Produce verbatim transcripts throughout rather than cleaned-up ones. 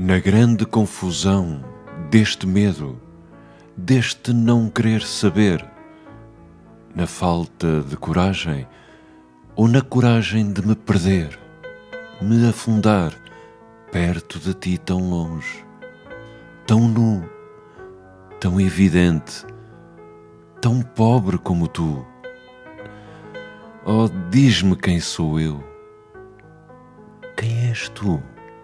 Na grande confusão deste medo, deste não querer saber, na falta de coragem ou na coragem de me perder, me afundar perto de ti tão longe, tão nu, tão evidente, tão pobre como tu. Oh, diz-me quem sou eu? Quem és tu?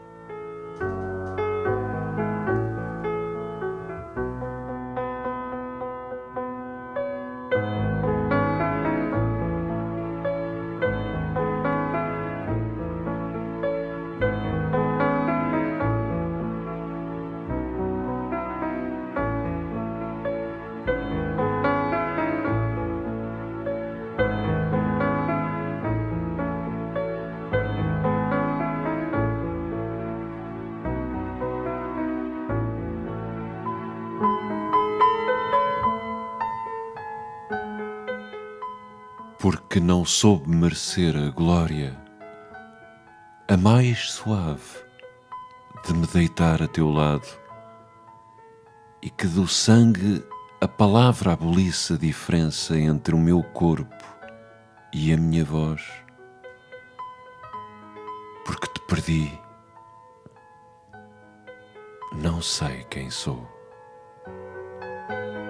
Porque não soube merecer a glória, a mais suave, de me deitar a teu lado, e que do sangue a palavra abolisse a diferença entre o meu corpo e a minha voz. Porque te perdi, não sei quem sou.